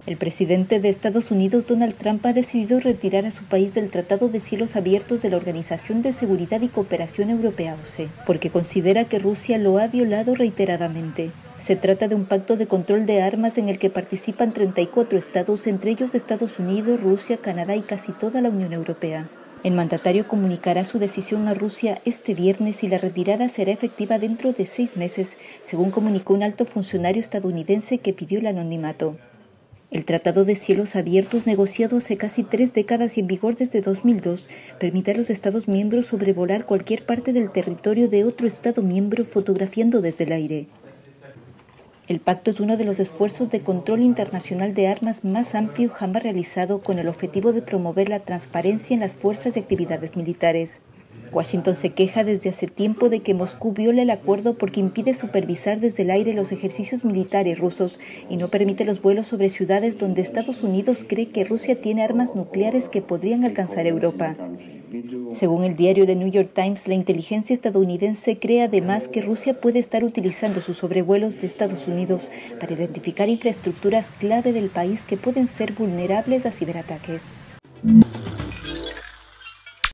El presidente de Estados Unidos, Donald Trump, ha decidido retirar a su país del Tratado de Cielos Abiertos de la Organización de Seguridad y Cooperación Europea, OSCE, porque considera que Rusia lo ha violado reiteradamente. Se trata de un pacto de control de armas en el que participan 34 estados, entre ellos Estados Unidos, Rusia, Canadá y casi toda la Unión Europea. El mandatario comunicará su decisión a Rusia este viernes y la retirada será efectiva dentro de 6 meses, según comunicó un alto funcionario estadounidense que pidió el anonimato. El Tratado de Cielos Abiertos, negociado hace casi 3 décadas y en vigor desde 2002, permite a los Estados miembros sobrevolar cualquier parte del territorio de otro Estado miembro fotografiando desde el aire. El pacto es uno de los esfuerzos de control internacional de armas más amplio jamás realizado, con el objetivo de promover la transparencia en las fuerzas y actividades militares. Washington se queja desde hace tiempo de que Moscú viola el acuerdo porque impide supervisar desde el aire los ejercicios militares rusos y no permite los vuelos sobre ciudades donde Estados Unidos cree que Rusia tiene armas nucleares que podrían alcanzar Europa. Según el diario The New York Times, la inteligencia estadounidense cree además que Rusia puede estar utilizando sus sobrevuelos de Estados Unidos para identificar infraestructuras clave del país que pueden ser vulnerables a ciberataques.